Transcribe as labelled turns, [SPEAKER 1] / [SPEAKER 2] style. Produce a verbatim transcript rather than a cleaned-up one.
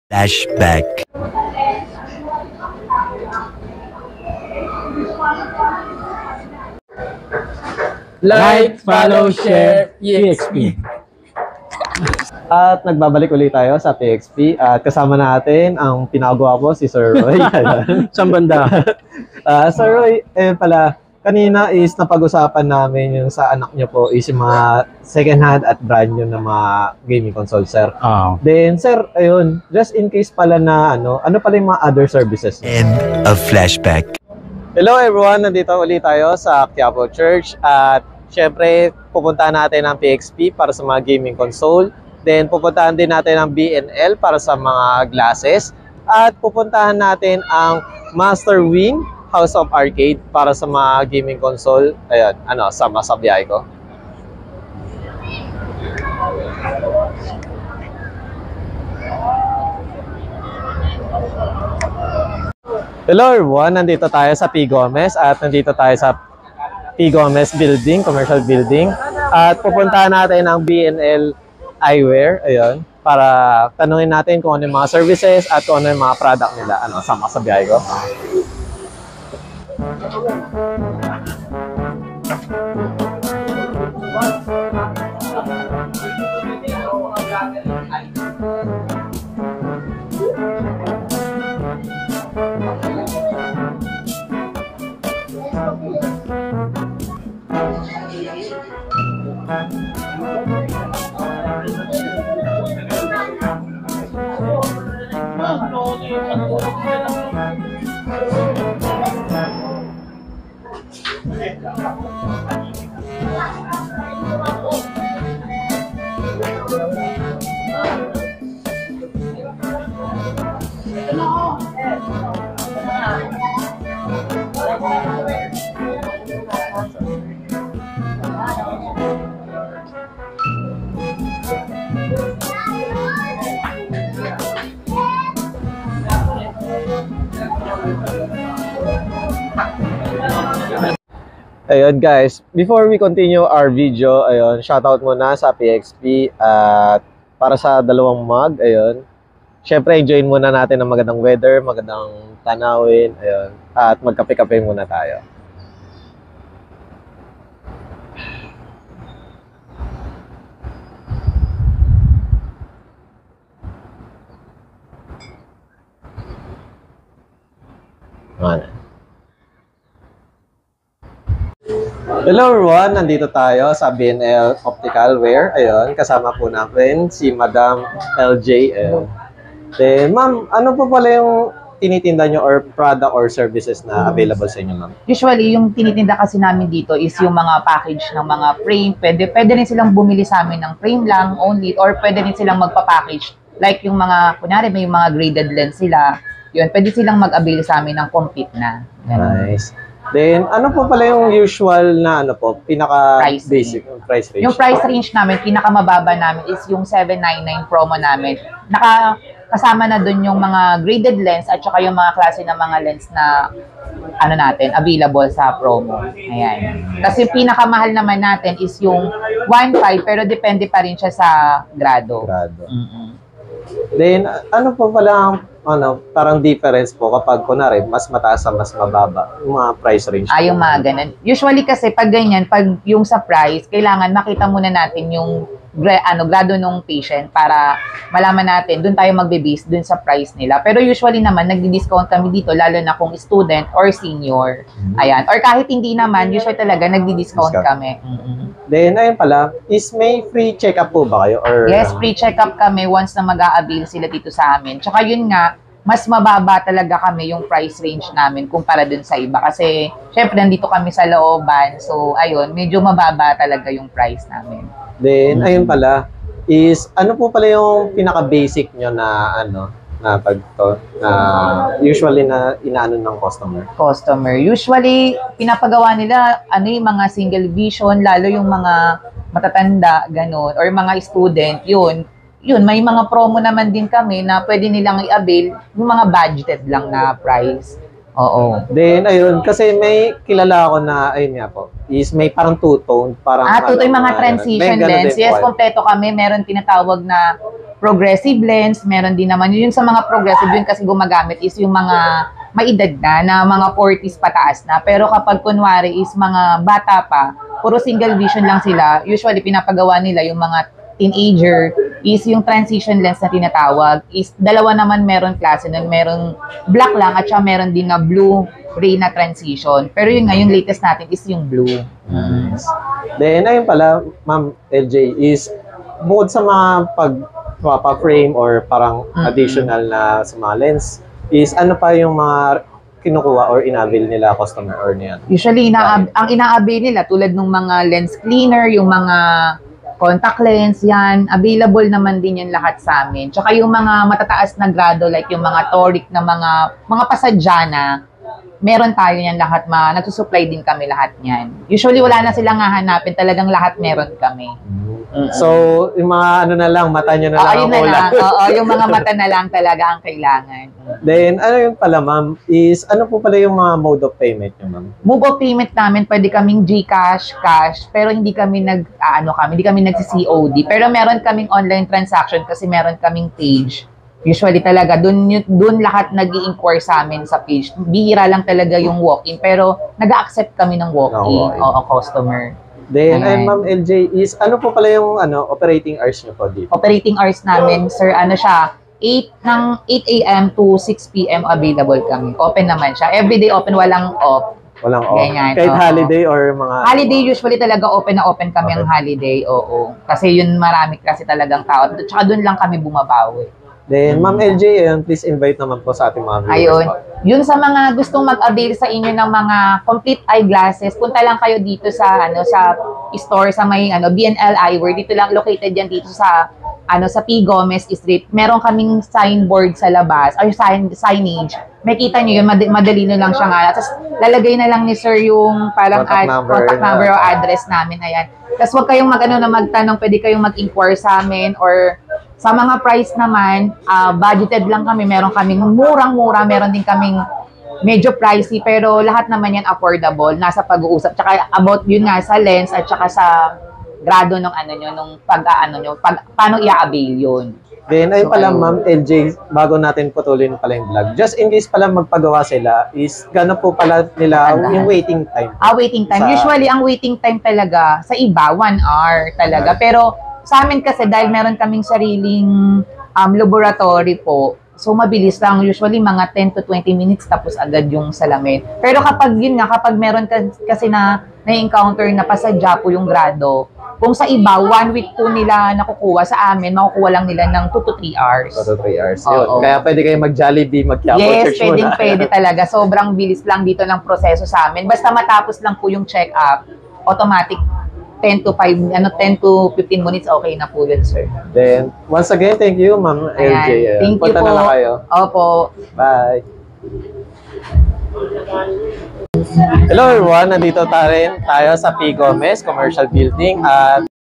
[SPEAKER 1] Flashback.
[SPEAKER 2] Like, follow, share, E X P.
[SPEAKER 3] At nagbabalik ulit tayo sa P X P at kasama natin ang pinakagwapo si Sir Roy.
[SPEAKER 2] Saan banda?
[SPEAKER 3] uh, Sir Roy, eh pala, kanina is napag-usapan namin yung sa anak niyo po is yung mga second hand at brand new na mga gaming console, sir.
[SPEAKER 2] Oh.
[SPEAKER 3] Then, sir, ayun, just in case pala na ano, ano pala yung mga other services niyo?
[SPEAKER 1] End of flashback.
[SPEAKER 3] Hello everyone, nandito ulit tayo sa Quiapo Church at syempre pupuntahan natin ang P X P para sa mga gaming console. Then pupuntahan din natin ang B N L para sa mga glasses at pupuntahan natin ang Master Wing House of Arcade para sa mga gaming console. Ayun, ano, sama sa biyahe ko. Hello everyone, nandito tayo sa P. Gomez at nandito tayo sa P. Gomez Building, Commercial Building. At pupuntahan natin ang B N L Eyewear, ayun, para tanungin natin kung ano yung mga services at kung ano yung mga product nila. Ano, sama sa biyahe ko. Ayun guys, before we continue our video, ayun, shoutout muna sa P X P at para sa dalawang mug, ayun. Syempre, enjoyin muna natin ang magandang weather, magandang tanawin, ayun, at magkape-kape muna tayo. Mana? Hello everyone, nandito tayo sa B N L Optical Wear. Ayun, kasama po natin si Madam L J. Ayun. Then, ma'am, ano po pala yung tinitinda nyo or product or services na available sa inyo, ma'am?
[SPEAKER 4] Usually, yung tinitinda kasi namin dito is yung mga package ng mga frame. Pwede, pwede rin silang bumili sa amin ng frame lang only or pwede rin silang magpa-package. Like yung mga, kunyari may mga graded lens sila. Yun, pwede silang mag-avail sa amin ng complete na. Ganun.
[SPEAKER 3] Nice. Then, ano po pala yung usual na ano po, pinaka
[SPEAKER 4] Price
[SPEAKER 3] basic
[SPEAKER 4] range.
[SPEAKER 3] price range?
[SPEAKER 4] Yung price range namin, pinakamababa namin is yung seven ninety-nine promo namin. Naka, kasama na dun yung mga graded lens at saka yung mga klase ng mga lens na ano natin, available sa promo. Ayan. Kasi pinakamahal naman natin is yung one five pero depende pa rin siya sa grado.
[SPEAKER 3] Grado.
[SPEAKER 4] Mm-mm.
[SPEAKER 3] Then, ano po pala ang ano, parang difference po kapag kunwari mas mataas sa mas mababa yung mga price range?
[SPEAKER 4] Ah, yung mga ganun. Usually kasi pag ganyan, pag yung sa price, kailangan makita muna natin yung gra ano, grado ng patient para malaman natin, doon tayo magbe-base doon sa price nila. Pero usually naman, nagdi-discount kami dito, lalo na kung student or senior. Mm-hmm. Ayan. Or kahit hindi naman, usually talaga nagdi-discount kami. Mm-hmm.
[SPEAKER 3] Then, ayun pala, is may free check-up po ba kayo? Or,
[SPEAKER 4] yes, free check-up kami once na mag-a-avail sila dito sa amin. Tsaka yun nga, mas mababa talaga kami yung price range namin kumpara dun sa iba. Kasi, syempre, nandito kami sa looban. So, ayun, medyo mababa talaga yung price namin.
[SPEAKER 3] Then, ayun pala, is ano po pala yung pinaka-basic nyo na ano, na pagto, na usually na inaano ng customer?
[SPEAKER 4] Customer. Usually, pinapagawa nila, ano yung mga single vision, lalo yung mga matatanda, ganun, or mga student, yun. Yun, may mga promo naman din kami na pwede nilang i-avail yung mga budgeted lang na price. Oo.
[SPEAKER 3] Then, ayun, kasi may kilala ako na, ayun nga po, is may parang two-tone, parang...
[SPEAKER 4] Ah, two-tone, mga
[SPEAKER 3] ano,
[SPEAKER 4] transition
[SPEAKER 3] may ganun
[SPEAKER 4] lens.
[SPEAKER 3] din
[SPEAKER 4] Yes,
[SPEAKER 3] po.
[SPEAKER 4] kompleto kami. Meron tinatawag na progressive lens, meron din naman. Yung sa mga progressive, yun kasi gumagamit is yung mga maedad na, na mga forties pataas na. Pero kapag kunwari is mga bata pa, puro single vision lang sila, usually pinapagawa nila yung mga teenager, is yung transition lens na tinatawag, is dalawa naman meron klase nun, meron black lang at saka meron din na blue ray na transition. Pero yun nga, yung latest natin is yung blue.
[SPEAKER 3] Nice. Then, ayun pala, Ma'am L J, is bukod sa mga pag pa-frame or parang
[SPEAKER 4] Mm-mm.
[SPEAKER 3] additional na sa mga lens, is ano pa yung mga kinukuha or inabil nila customer or niyan?
[SPEAKER 4] Usually, ina ang ina-avail nila tulad ng mga lens cleaner, yung mga contact lens, yan. Available naman din yan lahat sa amin. Tsaka yung mga matataas na grado, like yung mga toric na mga, mga pasadyana, meron tayo yan lahat. Ma, nagsusupply din kami lahat yan. Usually, wala na silang hahanapin. Talagang lahat meron kami.
[SPEAKER 3] So, yung mga ano na lang, mata nyo na
[SPEAKER 4] Oo,
[SPEAKER 3] lang
[SPEAKER 4] yun
[SPEAKER 3] ang
[SPEAKER 4] na
[SPEAKER 3] kulang.
[SPEAKER 4] lang. Oo, yung mga mata na lang talaga ang kailangan.
[SPEAKER 3] Then, ano yung pala, ma'am, is ano po pala yung mga mode of payment nyo, ma'am?
[SPEAKER 4] Move of payment namin, pwede kaming GCash, cash, pero hindi kami nag, ah, ano kami, hindi kami nagsi-C O D. Pero meron kaming online transaction kasi meron kaming page. Usually talaga, dun, dun lahat nag-i-inquire sa amin sa page. Bihira lang talaga yung walk-in, pero nag-accept kami ng walk-in,
[SPEAKER 3] Oo.
[SPEAKER 4] o customer.
[SPEAKER 3] Then,
[SPEAKER 4] Ayan.
[SPEAKER 3] ayun, ma'am L J, is ano po pala yung ano operating hours nyo po dito?
[SPEAKER 4] Operating hours namin, sir, ano siya, eight ng eight A M to six P M available kami. Open naman siya. Everyday open, walang off.
[SPEAKER 3] Walang off.
[SPEAKER 4] Ganyan,
[SPEAKER 3] Kahit
[SPEAKER 4] oo.
[SPEAKER 3] holiday or mga...
[SPEAKER 4] Holiday, usually talaga open na open kami
[SPEAKER 3] Okay.
[SPEAKER 4] ang holiday, oo. Kasi yun marami kasi talagang tao. Tsaka doon lang kami bumabawi.
[SPEAKER 3] Then, ma'am L J, ayun, please invite naman po sa ating mga viewers
[SPEAKER 4] Ayun.
[SPEAKER 3] po.
[SPEAKER 4] Yun sa mga gustong mag-avail sa inyo ng mga complete eyeglasses, punta lang kayo dito sa ano sa store sa may ano B N L Eyewear. Dito lang located yan dito sa ano sa P. Gomez Street. Meron kaming signboard sa labas or sign signage. Makita niyo yun, mad- madali na lang siya nga. Tapos lalagay na lang ni sir yung parang
[SPEAKER 3] Contact
[SPEAKER 4] ad-
[SPEAKER 3] number
[SPEAKER 4] contact
[SPEAKER 3] na-
[SPEAKER 4] number o address namin. Ayan. Tapos huwag kayong mag-ano na magtanong, pwede kayong mag-inquire sa amin or sa mga price naman, ah, budgeted lang kami. Meron kaming murang-mura, meron din kaming medyo pricey, pero lahat naman yan affordable. Nasa pag-uusap. Tsaka about yun nga sa lens at tsaka sa grado ng ano nyo, nung pag-ano nyo, pag, paano i-avail yun.
[SPEAKER 3] Then, ayun
[SPEAKER 4] So,
[SPEAKER 3] pala,
[SPEAKER 4] ayun.
[SPEAKER 3] ma'am L J, bago natin putulin pala yung vlog, just in case pala magpagawa sila, is gano'n po pala nila
[SPEAKER 4] Tandaan.
[SPEAKER 3] yung waiting time?
[SPEAKER 4] Ah, waiting time.
[SPEAKER 3] Sa-
[SPEAKER 4] Usually, ang waiting time talaga, sa iba, one hour talaga.
[SPEAKER 3] Okay.
[SPEAKER 4] Pero sa amin kasi, dahil meron kaming sariling um, laboratory po, so mabilis lang. Usually, mga ten to twenty minutes tapos agad yung salamin. Pero kapag yun nga, kapag meron ka- kasi na na-encounter na pasadya po yung grado, kung sa iba, one week po nila nakukuha, sa amin, makukuha lang nila ng two to three hours.
[SPEAKER 3] two to three hours.
[SPEAKER 4] Oo.
[SPEAKER 3] Yun. Kaya pwede kayo mag-Jollibee, mag-Quiapo
[SPEAKER 4] Yes,
[SPEAKER 3] Church
[SPEAKER 4] pwedeng
[SPEAKER 3] muna.
[SPEAKER 4] pwede talaga. Sobrang bilis lang dito ng proseso sa amin. Basta matapos lang po yung check-up, automatic ten to five, ano, ten to fifteen minutes, okay na po yun, sir.
[SPEAKER 3] Then, once again, thank you, ma'am L J.
[SPEAKER 4] Ayan.
[SPEAKER 3] Ayan.
[SPEAKER 4] Thank you
[SPEAKER 3] Punta
[SPEAKER 4] po.
[SPEAKER 3] na lang kayo.
[SPEAKER 4] Opo.
[SPEAKER 3] Bye. Hello everyone, nandito tayo, tayo sa P. Gomez Commercial Building at